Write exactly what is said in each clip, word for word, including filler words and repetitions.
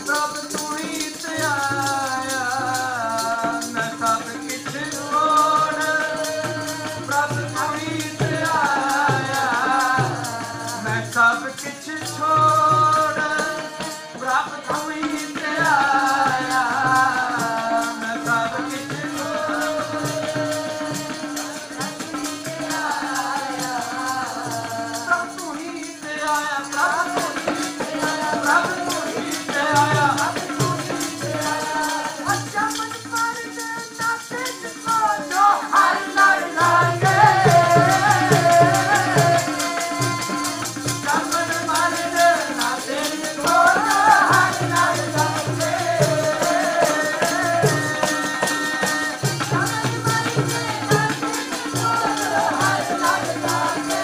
ਪ੍ਰਭ ਤੂੰ ਹੀ ਧਿਆਇਆ ਮੈਂ ਸਭ ਕਿਛ ਛੋੜ ਪ੍ਰਭ ਤੂੰ ਹੀ ਧਿਆਇਆ ਮੈਂ ਸਭ ਕਿਛ ਛੋੜ ਪ੍ਰਭ ਤੂੰ ਹੀ ਧਿਆਇਆ ਮੈਂ ਸਭ ਕਿਛ ਪ੍ਰਭ ਤੂੰ ਹੀ ਧਿਆਇਆ ਪ੍ਰਭ ਤੂੰ ਹੀ ਧਿਆਇਆ ਪ੍ਰਭ ਤੂੰ ਹੀ ਧਿਆਇਆ ਅੱਛਾ ਮਨ ਪਰ ਦੇ ਨਾਤੇ ਜਿਸੋ ਜੋ ਹਰ ਲੜ ਲਾਗੇ ਜਮਨ ਮਨ ਦੇ ਨਾਤੇ ਜਿਸੋ ਜੋ ਹਰ ਲੜ ਲਾਗੇ ਜਮਨ ਮਨ ਦੇ ਨਾਤੇ ਜਿਸੋ ਜੋ ਹਰ ਲੜ ਲਾਗੇ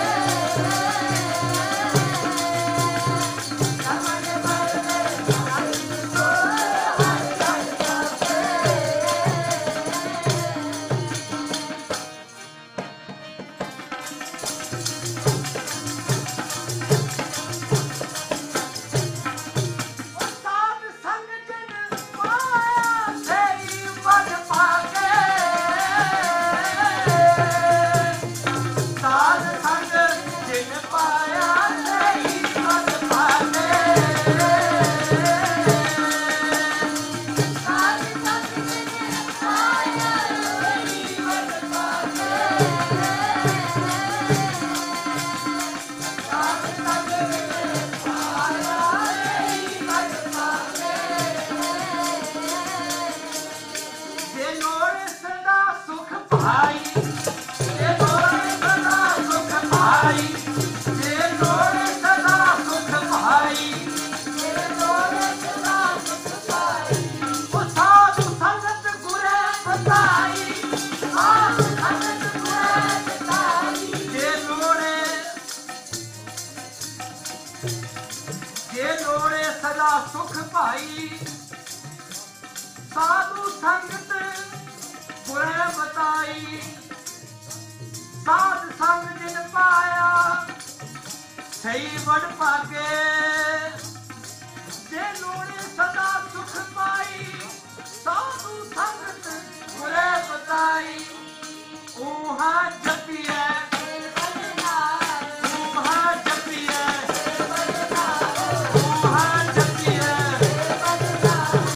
ਸਾਧ ਸੰਗ ਜਿਨ ਪਾਇਆ ਸਈ ਵਡ ਪਾਗੇ ਸਾਧ ਸੰਗ ਜਿਨ ਪਾਇਆ ਸਈ ਵਡ ਪਾਗੇ ਸਾਧ ਸੰਗ ਜਿਨ ਪਾਇਆ ਸਈ ਵਡ ਪਾਗੇ ਸਾਧ ਸੰਗ ਜਿਨ ਪਾਇਆ ਸਈ ਵਡ ਪਾਗੇ ਜੇ ਲੋੜ ਸਦਾ ਸੁਖ ਭਾਈ ਜੇ ਲੋੜ ਸਦਾ ਸੁਖ ਭਾਈ ਜੇ ਲੋੜ ਸਦਾ ਸੁਖ ਭਾਈ ਜੇ ਲੋੜ ਸਦਾ ਸੁਖ ਭਾਈ ਉਹ ਸਾਧੂ ਸੰਗਤ ਗੁਰੇ ਬਤਾਈ ਸਾਧੂ ਸੰਗਤ ਗੁਰੇ ਬਤਾਈ ਜੇ ਲੋੜੇ ਜੇ ਲੋੜੇ ਸਦਾ ਸੁਖ ਭਾਈ ਸਾਧੂ ਸੰਗਤ ਗੁਰੇ ਬਤਾਈ ਸਾਧ ਸੰਗ ਜਿਨ ਪਾਇਆ ਸਈ ਵਡ ਪਾਗੇ ਜੇ ਲੋੜੇ ਸਦਾ ਸੁਖ